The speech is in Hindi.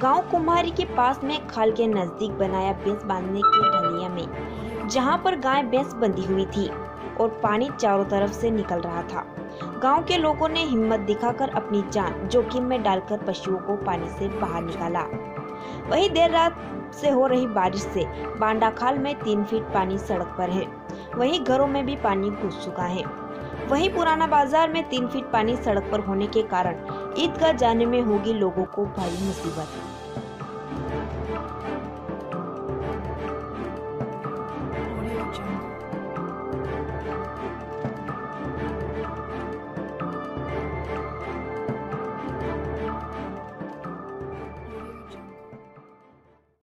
गांव कुम्हारी के पास में खाल के नजदीक बनाया भैंस बांधने की ढलिया में, जहां पर गाय भैंस बंधी हुई थी और पानी चारों तरफ से निकल रहा था। गांव के लोगों ने हिम्मत दिखाकर अपनी जान जोखिम में डालकर पशुओं को पानी से बाहर निकाला। वहीं देर रात से हो रही बारिश से बांडा खाल में 3 फीट पानी सड़क पर है। वहीं घरों में भी पानी घुस चुका है। वहीं पुराना बाजार में 3 फीट पानी सड़क पर होने के कारण ईदगाह जाने में होगी लोगों को भारी मुसीबत।